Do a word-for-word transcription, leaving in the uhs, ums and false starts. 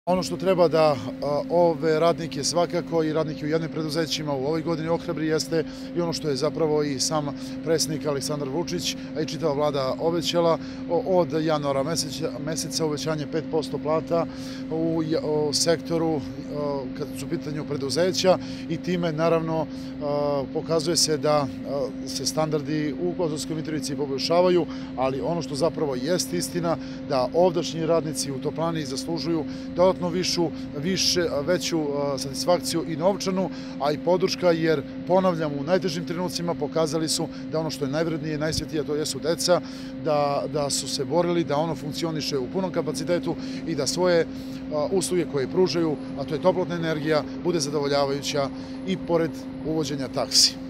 Ono što treba da ove radnike svakako i radnike u javnim preduzećima u ovoj godini ohrabri jeste i ono što je zapravo i sam predsjednik Aleksandar Vučić, a i čitava vlada obećala od januara meseca uvećanje pet posto plata u sektoru kad su u pitanju preduzeća i time naravno pokazuje se da se standardi u Kosovskoj Mitrovici poboljšavaju, ali ono što zapravo jeste istina da ovdašnji radnici u Toplani zaslužuju dodatno višu, više, veću satisfakciju i novčanu, a i podrška, jer ponavljam, u najtežim trenucima pokazali su da ono što je najvrednije i najsvetije, to jesu deca, da, da su se borili da ono funkcioniše u punom kapacitetu i da svoje usluge koje pružaju, a to je toplotna energija, bude zadovoljavajuća i pored uvođenja taksi.